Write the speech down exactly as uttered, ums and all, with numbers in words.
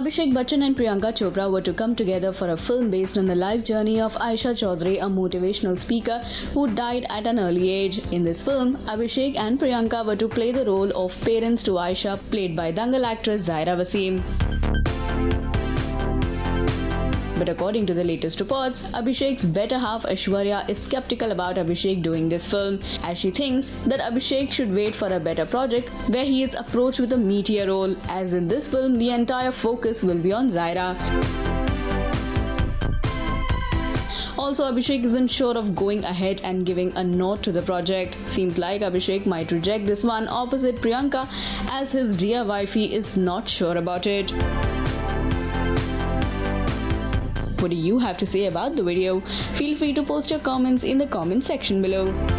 Abhishek Bachchan and Priyanka Chopra were to come together for a film based on the life journey of Aishwarya, a motivational speaker who died at an early age. In this film, Abhishek and Priyanka were to play the role of parents to Aisha, played by Dangal actress Zaira Wasim. But according to the latest reports, Abhishek's better half Aishwarya is skeptical about Abhishek doing this film, as she thinks that Abhishek should wait for a better project where he is approached with a meatier role, as in this film the entire focus will be on Zaira. Also, Abhishek isn't sure of going ahead and giving a nod to the project. Seems like Abhishek might reject this one opposite Priyanka, as his dear wifey is not sure about it. What do you have to say about the video? Feel free to post your comments in the comment section below.